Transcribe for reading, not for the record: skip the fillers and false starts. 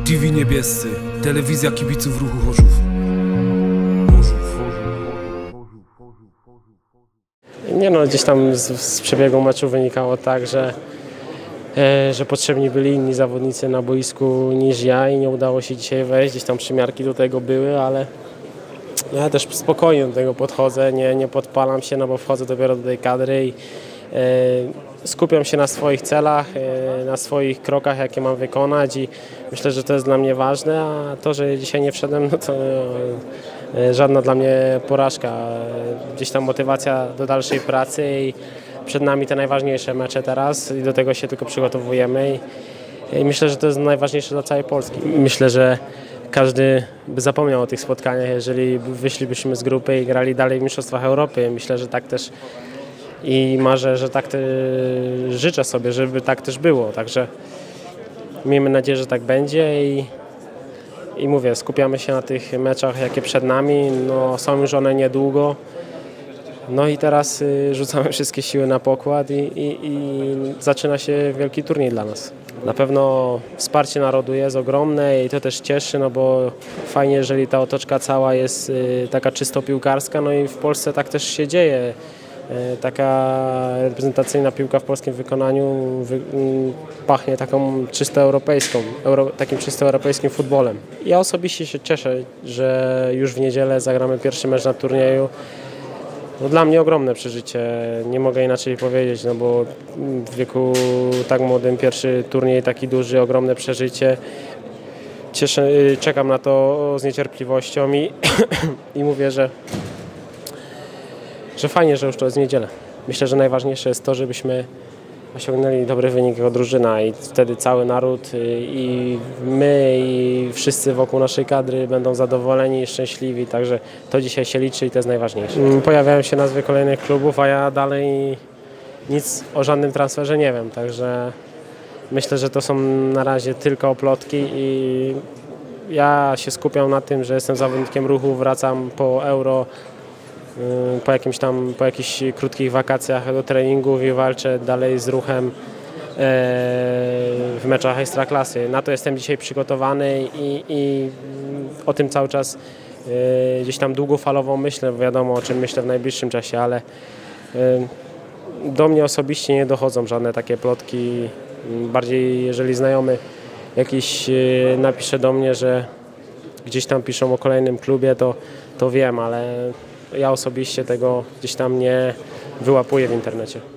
TV Niebiescy, telewizja kibiców ruchu Chorzów. Nie no, gdzieś tam z przebiegu meczu wynikało tak, że potrzebni byli inni zawodnicy na boisku niż ja i nie udało się dzisiaj wejść. Gdzieś tam przymiarki do tego były, ale ja też spokojnie do tego podchodzę, nie podpalam się, no bo wchodzę dopiero do tej kadry i skupiam się na swoich celach, na swoich krokach, jakie mam wykonać i myślę, że to jest dla mnie ważne, a to, że dzisiaj nie wszedłem, no to żadna dla mnie porażka. Gdzieś tam motywacja do dalszej pracy i przed nami te najważniejsze mecze teraz i do tego się tylko przygotowujemy i myślę, że to jest najważniejsze dla całej Polski. Myślę, że każdy by zapomniał o tych spotkaniach, jeżeli wyszlibyśmy z grupy i grali dalej w Mistrzostwach Europy. Myślę, że tak też i marzę, że tak życzę sobie, żeby tak też było. Także miejmy nadzieję, że tak będzie i mówię, skupiamy się na tych meczach, jakie przed nami. No, są już one niedługo. No i teraz rzucamy wszystkie siły na pokład i zaczyna się wielki turniej dla nas. Na pewno wsparcie narodu jest ogromne i to też cieszy, no bo fajnie, jeżeli ta otoczka cała jest taka czysto piłkarska, no i w Polsce tak też się dzieje. Taka reprezentacyjna piłka w polskim wykonaniu pachnie taką czysto europejską, takim czysto europejskim futbolem. Ja osobiście się cieszę, że już w niedzielę zagramy pierwszy mecz na turnieju. No dla mnie ogromne przeżycie, nie mogę inaczej powiedzieć, no bo w wieku tak młodym pierwszy turniej taki duży, ogromne przeżycie. Czekam na to z niecierpliwością i mówię, że fajnie, że już to jest niedzielę. Myślę, że najważniejsze jest to, żebyśmy osiągnęli dobry wynik jako drużyna i wtedy cały naród i my i wszyscy wokół naszej kadry będą zadowoleni i szczęśliwi, także to dzisiaj się liczy i to jest najważniejsze. Pojawiają się nazwy kolejnych klubów, a ja dalej nic o żadnym transferze nie wiem, także myślę, że to są na razie tylko plotki i ja się skupiam na tym, że jestem zawodnikiem ruchu, wracam po Euro, po jakichś krótkich wakacjach do treningów i walczę dalej z ruchem w meczach ekstraklasy. Na to jestem dzisiaj przygotowany i o tym cały czas gdzieś tam długofalowo myślę, wiadomo o czym myślę w najbliższym czasie, ale do mnie osobiście nie dochodzą żadne takie plotki. Bardziej jeżeli znajomy jakiś napisze do mnie, że gdzieś tam piszą o kolejnym klubie, to wiem, ale ja osobiście tego gdzieś tam nie wyłapuję w internecie.